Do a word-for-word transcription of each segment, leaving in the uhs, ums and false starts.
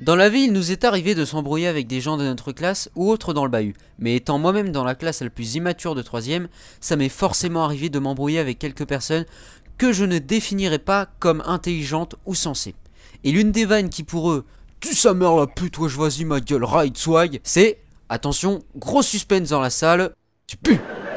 Dans la vie, il nous est arrivé de s'embrouiller avec des gens de notre classe ou autres dans le bahut. Mais étant moi-même dans la classe la plus immature de troisième, ça m'est forcément arrivé de m'embrouiller avec quelques personnes que je ne définirais pas comme intelligentes ou sensées. Et l'une des vannes qui pour eux, tu sa mère la pute, ouais je vas-y ma gueule, ride swag, c'est, attention, gros suspense dans la salle, tu pues.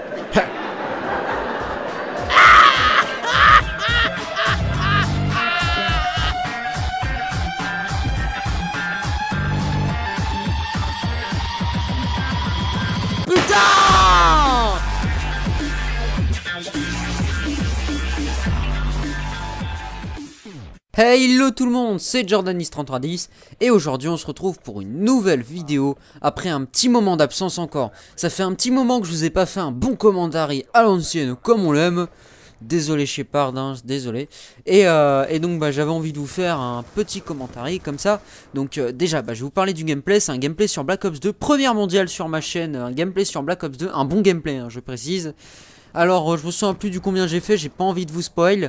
Hey hello tout le monde, c'est Jordanis trente-trois dix et aujourd'hui on se retrouve pour une nouvelle vidéo après un petit moment d'absence encore. Ça fait un petit moment que je vous ai pas fait un bon commentaire à l'ancienne comme on l'aime. Désolé Shepard, hein, désolé. Et, euh, et donc bah, j'avais envie de vous faire un petit commentaire comme ça. Donc euh, déjà bah, je vais vous parler du gameplay, c'est un gameplay sur Black Ops deux, première mondiale sur ma chaîne, un gameplay sur Black Ops deux, un bon gameplay hein, je précise. Alors euh, je me souviens plus du combien j'ai fait, j'ai pas envie de vous spoil.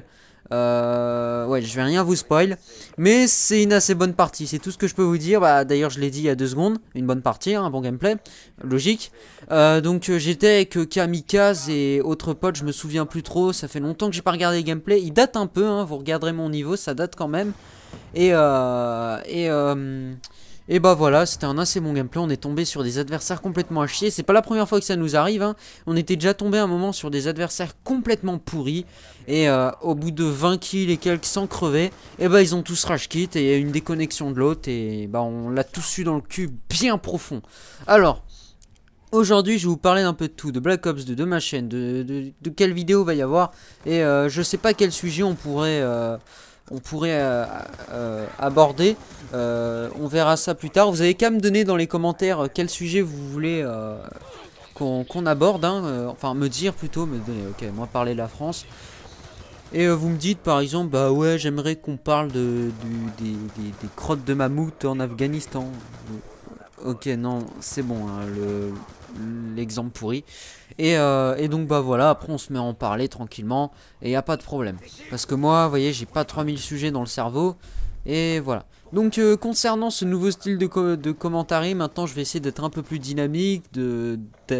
Euh, ouais, je vais rien vous spoil, mais c'est une assez bonne partie, c'est tout ce que je peux vous dire. Bah, d'ailleurs, je l'ai dit il y a deux secondes, une bonne partie, hein, un bon gameplay, logique. Euh, donc, euh, j'étais avec euh, Kamikaze et autres potes, je me souviens plus trop. Ça fait longtemps que j'ai pas regardé les gameplays. Il date un peu, hein, vous regarderez mon niveau, ça date quand même. Et euh, et euh, Et bah voilà, c'était un assez bon gameplay, on est tombé sur des adversaires complètement à chier. C'est pas la première fois que ça nous arrive, hein. On était déjà tombé un moment sur des adversaires complètement pourris. Et euh, au bout de vingt kills et quelques sans crever, et bah ils ont tous rage quit et il y a une déconnexion de l'autre. Et bah on l'a tous eu dans le cul bien profond. Alors, aujourd'hui je vais vous parler d'un peu de tout, de Black Ops deux, de ma chaîne, de, de, de quelle vidéo va y avoir. Et euh, je sais pas quel sujet on pourrait... Euh, on pourrait euh, euh, aborder, euh, on verra ça plus tard. Vous avez qu'à me donner dans les commentaires quel sujet vous voulez euh, qu'on qu'on aborde, hein, euh, enfin me dire plutôt, me donner, ok, moi parler de la France. Et euh, vous me dites par exemple, bah ouais j'aimerais qu'on parle de, du, des, des, des crottes de mammouth en Afghanistan. Ok non, c'est bon, hein, le... l'exemple pourri. Et, euh, et donc bah voilà, après on se met à en parler tranquillement et y a pas de problème. Parce que moi, vous voyez, j'ai pas trois mille sujets dans le cerveau. Et voilà. Donc euh, concernant ce nouveau style de, co de commentary, maintenant je vais essayer d'être un peu plus dynamique, de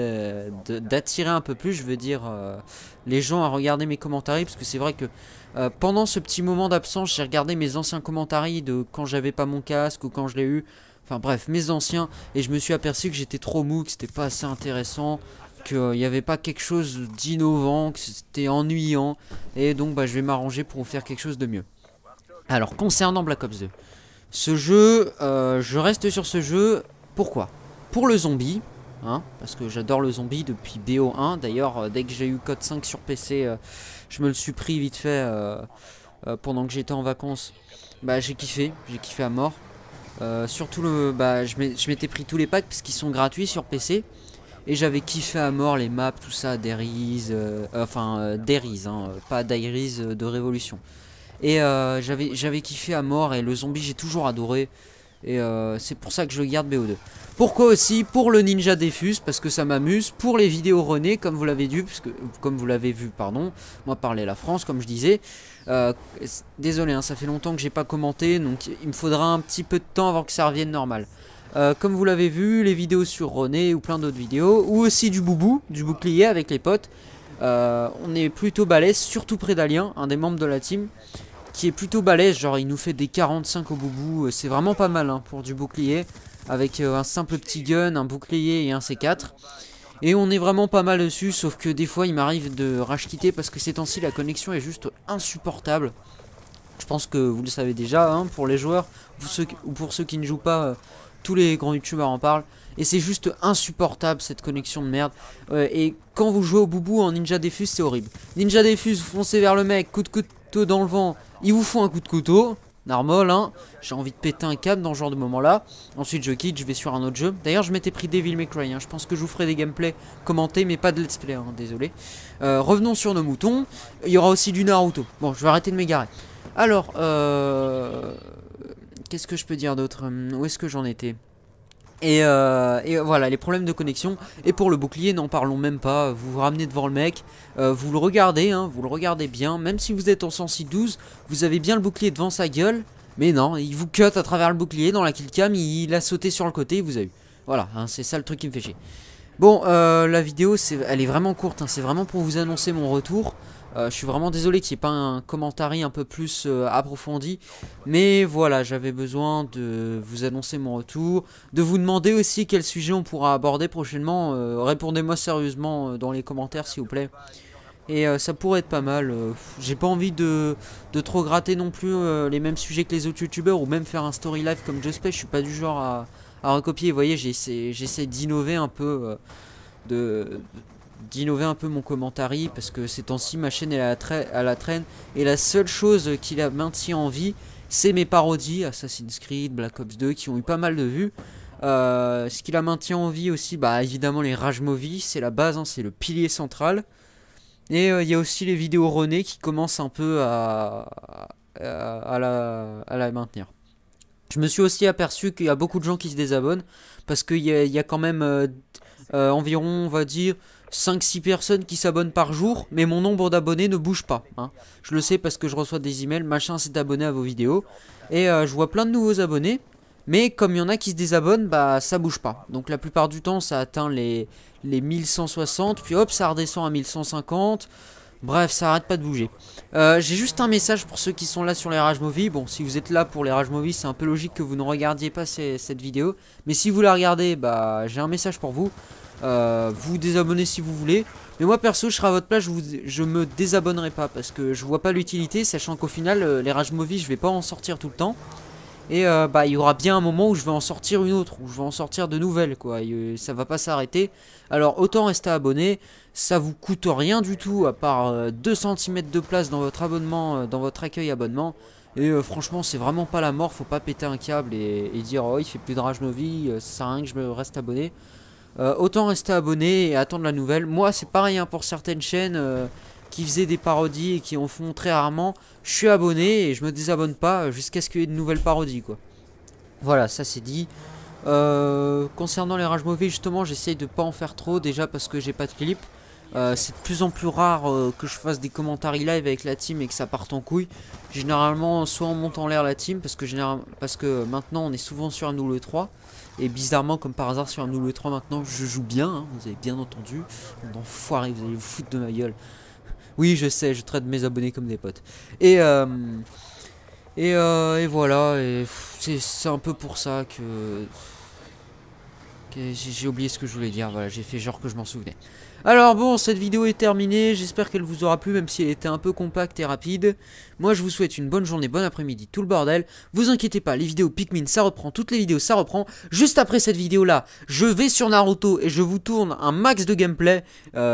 d'attirer un peu plus, je veux dire, euh, les gens à regarder mes commentaries. Parce que c'est vrai que euh, pendant ce petit moment d'absence, j'ai regardé mes anciens commentaries de quand j'avais pas mon casque ou quand je l'ai eu. Enfin bref, mes anciens, et je me suis aperçu que j'étais trop mou, que c'était pas assez intéressant, qu'il n'y avait pas quelque chose d'innovant, que c'était ennuyant. Et donc bah, je vais m'arranger pour vous faire quelque chose de mieux. Alors concernant Black Ops deux, ce jeu, euh, je reste sur ce jeu, pourquoi? Pour le zombie, hein, parce que j'adore le zombie depuis B O un. D'ailleurs euh, dès que j'ai eu code cinq sur P C, euh, je me le suis pris vite fait euh, euh, pendant que j'étais en vacances. Bah j'ai kiffé, j'ai kiffé à mort. Euh, surtout le, bah, je m'étais pris tous les packs parce qu'ils sont gratuits sur P C. Et j'avais kiffé à mort les maps, tout ça, Dairies, euh, enfin euh, Dairies, hein, pas Dairies euh, de Révolution. Et euh, j'avais j'avais kiffé à mort et le zombie j'ai toujours adoré. Et euh, c'est pour ça que je le garde B O deux. Pourquoi aussi? Pour le Ninja Defuse, parce que ça m'amuse. Pour les vidéos René, comme vous l'avez vu, parce que, comme vous l'avez vu, pardon. Moi parler la France, comme je disais. Euh, désolé, hein, ça fait longtemps que j'ai pas commenté, donc il me faudra un petit peu de temps avant que ça revienne normal. Euh, comme vous l'avez vu, les vidéos sur René ou plein d'autres vidéos, ou aussi du boubou, du bouclier avec les potes. Euh, on est plutôt balèze, surtout près d'Alien, un des membres de la team, qui est plutôt balèze, genre il nous fait des quarante-cinq au boubou, c'est vraiment pas mal hein, pour du bouclier, avec euh, un simple petit gun, un bouclier et un C quatre. Et on est vraiment pas mal dessus, sauf que des fois il m'arrive de rage quitter parce que ces temps-ci la connexion est juste insupportable. Je pense que vous le savez déjà, hein, pour les joueurs, pour ceux, ou pour ceux qui ne jouent pas, euh, tous les grands youtubeurs en parlent. Et c'est juste insupportable cette connexion de merde. Euh, et quand vous jouez au boubou en Ninja Defuse, c'est horrible. Ninja Defuse, vous foncez vers le mec, coup de couteau dans le vent, il vous faut un coup de couteau. Normal, hein. J'ai envie de péter un câble dans ce genre de moment là. Ensuite je quitte, je vais sur un autre jeu. D'ailleurs je m'étais pris Devil May Cry, hein. Je pense que je vous ferai des gameplays commentés, mais pas de let's play, hein. Désolé. euh, Revenons sur nos moutons. Il y aura aussi du Naruto. Bon, je vais arrêter de m'égarer. Alors, euh... qu'est-ce que je peux dire d'autre? Où est-ce que j'en étais? Et, euh, et voilà, les problèmes de connexion. Et pour le bouclier, n'en parlons même pas. Vous vous ramenez devant le mec, euh, vous le regardez, hein, vous le regardez bien. Même si vous êtes en cent six douze, vous avez bien le bouclier devant sa gueule. Mais non, il vous cut à travers le bouclier. Dans la killcam, il, il a sauté sur le côté, il vous a eu. Voilà, hein, c'est ça le truc qui me fait chier. Bon, euh, la vidéo, c'est, elle est vraiment courte, hein, c'est vraiment pour vous annoncer mon retour. Euh, je suis vraiment désolé qu'il n'y ait pas un commentaire un peu plus euh, approfondi. Mais voilà, j'avais besoin de vous annoncer mon retour. De vous demander aussi quel sujet on pourra aborder prochainement. Euh, Répondez-moi sérieusement euh, dans les commentaires s'il vous plaît. Et euh, ça pourrait être pas mal. Euh, J'ai pas envie de, de trop gratter non plus euh, les mêmes sujets que les autres youtubeurs. Ou même faire un story live comme Just Je suis pas du genre à, à recopier. Vous voyez, j'essaie d'innover un peu. Euh, de d'innover un peu mon commentary parce que ces temps-ci ma chaîne est à la, à la traîne et la seule chose qui la maintient en vie c'est mes parodies Assassin's Creed, Black Ops deux qui ont eu pas mal de vues. Euh, ce qui la maintient en vie aussi, bah évidemment les Rage Movies, c'est la base, hein, c'est le pilier central. Et il euh, y a aussi les vidéos René qui commencent un peu à, à, à, la, à la maintenir. Je me suis aussi aperçu qu'il y a beaucoup de gens qui se désabonnent parce qu'il y, y a quand même euh, euh, environ, on va dire, cinq six personnes qui s'abonnent par jour, mais mon nombre d'abonnés ne bouge pas. Hein. Je le sais parce que je reçois des emails, machin s'est abonné à vos vidéos, et euh, je vois plein de nouveaux abonnés, mais comme il y en a qui se désabonnent, bah ça bouge pas. Donc la plupart du temps, ça atteint les, les mille cent soixante, puis hop, ça redescend à mille cent cinquante. Bref, ça arrête pas de bouger. Euh, J'ai juste un message pour ceux qui sont là sur les Rage Movies. Bon, si vous êtes là pour les Rage Movies, c'est un peu logique que vous ne regardiez pas ces, cette vidéo. Mais si vous la regardez, bah j'ai un message pour vous. Euh, vous désabonnez si vous voulez. Mais moi perso, je serai à votre place, je, vous, je me désabonnerai pas. Parce que je vois pas l'utilité, sachant qu'au final, euh, les Rage Movies, je vais pas en sortir tout le temps. Et euh, bah il y aura bien un moment où je vais en sortir une autre, où je vais en sortir de nouvelles quoi, et, euh, ça va pas s'arrêter. Alors autant rester abonné, ça vous coûte rien du tout à part euh, deux centimètres de place dans votre abonnement, euh, dans votre accueil abonnement. Et euh, franchement c'est vraiment pas la mort, faut pas péter un câble et, et dire oh il fait plus de Rage Movie, euh, ça sert à rien que je me reste abonné. Euh, autant rester abonné et attendre la nouvelle. Moi c'est pareil hein, pour certaines chaînes euh, qui faisaient des parodies et qui en font très rarement. Je suis abonné et je me désabonne pas jusqu'à ce qu'il y ait de nouvelles parodies quoi. Voilà, ça c'est dit. Euh, concernant les Rage Movies justement, j'essaye de pas en faire trop déjà parce que j'ai pas de clip. Euh, c'est de plus en plus rare euh, que je fasse des commentaires live avec la team et que ça parte en couille. Généralement soit on monte en l'air la team parce que, parce que maintenant on est souvent sur un W trois. Et bizarrement comme par hasard sur un W trois maintenant je joue bien, hein, vous avez bien entendu. Enfoiré, vous allez vous foutre de ma gueule. Oui je sais, je traite mes abonnés comme des potes. Et euh, et, euh, et voilà, et c'est un peu pour ça que, que j'ai oublié ce que je voulais dire. Voilà, j'ai fait genre que je m'en souvenais. Alors bon, cette vidéo est terminée, j'espère qu'elle vous aura plu, même si elle était un peu compacte et rapide. Moi je vous souhaite une bonne journée, bon après-midi, tout le bordel. Vous inquiétez pas, les vidéos Pikmin ça reprend, toutes les vidéos ça reprend. Juste après cette vidéo là, je vais sur Naruto et je vous tourne un max de gameplay.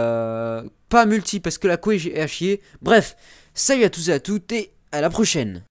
Euh, pas multi parce que la co est à chier. Bref, salut à tous et à toutes et à la prochaine.